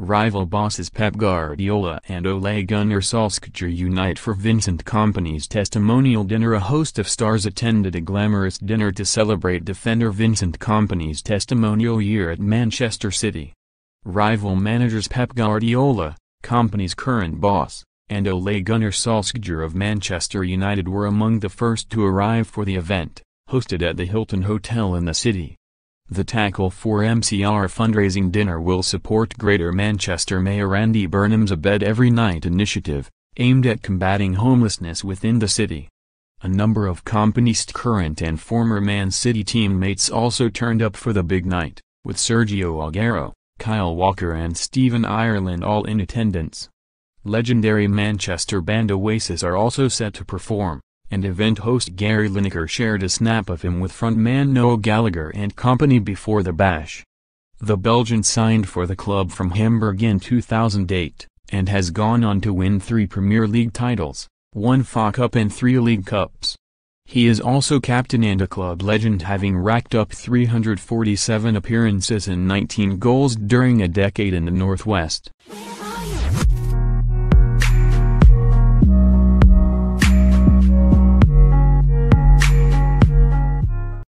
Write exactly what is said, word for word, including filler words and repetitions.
Rival bosses Pep Guardiola and Ole Gunnar Solskjaer unite for Vincent Kompany's testimonial dinner. A host of stars attended a glamorous dinner to celebrate defender Vincent Kompany's testimonial year at Manchester City. Rival managers Pep Guardiola, Kompany's current boss, and Ole Gunnar Solskjaer of Manchester United were among the first to arrive for the event, hosted at the Hilton Hotel in the city. The Tackle for M C R fundraising dinner will support Greater Manchester Mayor Andy Burnham's A Bed Every Night initiative, aimed at combating homelessness within the city. A number of Kompany'sd current and former Man City teammates also turned up for the big night, with Sergio Aguero, Kyle Walker and Stephen Ireland all in attendance. Legendary Manchester band Oasis are also set to perform, and event host Gary Lineker shared a snap of him with frontman Noel Gallagher and Kompany before the bash. The Belgian signed for the club from Hamburg in two thousand eight, and has gone on to win three Premier League titles, one F A Cup and three League Cups. He is also captain and a club legend, having racked up three hundred forty-seven appearances and nineteen goals during a decade in the Northwest.